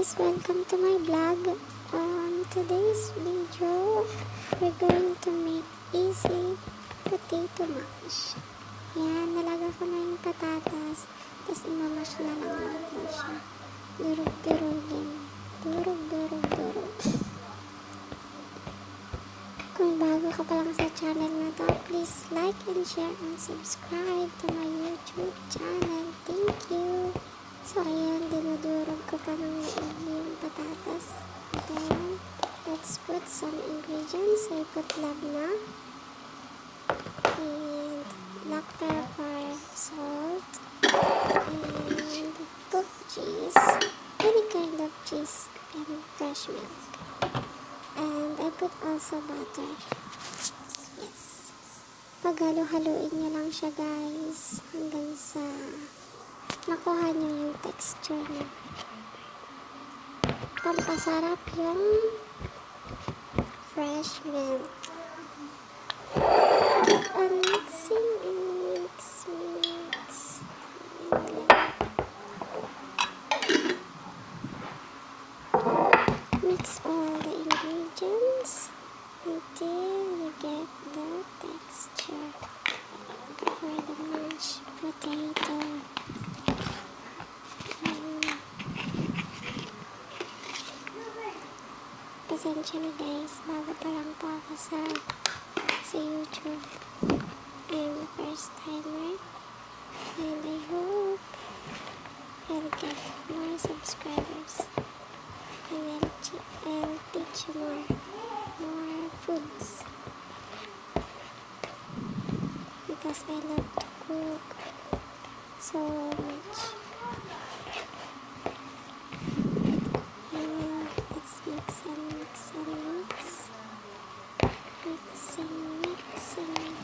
guys, welcome to my vlog. Today's video, we're going to make easy potato mash. Yan, nalaga ko na yung patatas, tapos imamash na lang natin siya. Durug-durugin. Durug-durug-durug. Kung bago ka pa lang sa channel na to, please like and share and subscribe to my YouTube channel. Thank you! So, ayan, dinudurog ko pa ng maigi yung patatas. Then, let's put some ingredients. I put labna and black pepper, salt, and cooked cheese, any kind of cheese, and fresh milk. And I put also butter. Yes. Paghalo-haluin nyo lang siya, guys, hanggang sa makuha nyo yung texture niya. Pampasarap yung fresh milk. Keep on mixing and mix. Mix all the ingredients until you get the texture for the mashed potato. Pasensya na guys, bago pa lang po ako sa YouTube. I'm a first timer and I hope I'll get more subscribers and I'll teach you more foods because I love to cook so much. Mixing.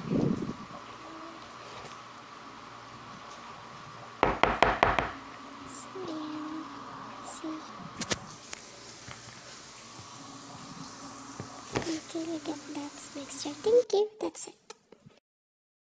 So yeah, see, until you get that mixture. Thank you, that's it.